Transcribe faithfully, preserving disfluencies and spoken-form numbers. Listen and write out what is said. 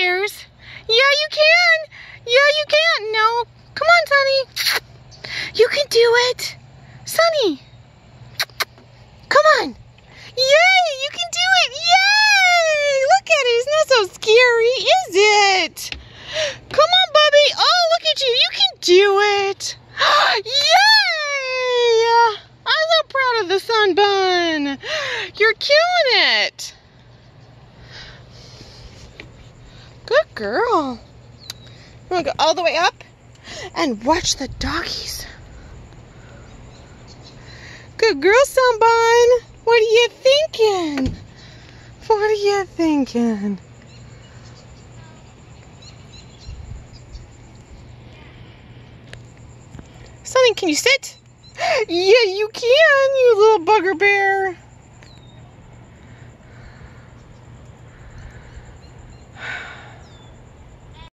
stairs. Yeah, you can. Yeah, you can. No. Come on, Sunny. You can do it. Sunny. Come on. Yay, you can do it. Yay. Look at it. It's not so scary, is it? Come on, Bubby. Oh, look at you. You can do it. Yay. I'm so proud of the sun bun. You're killing it. Good girl. You want to go all the way up and watch the doggies? Good girl, Sunbun. What are you thinking? What are you thinking? Sunny, can you sit? Yeah, you can, you little bugger bear.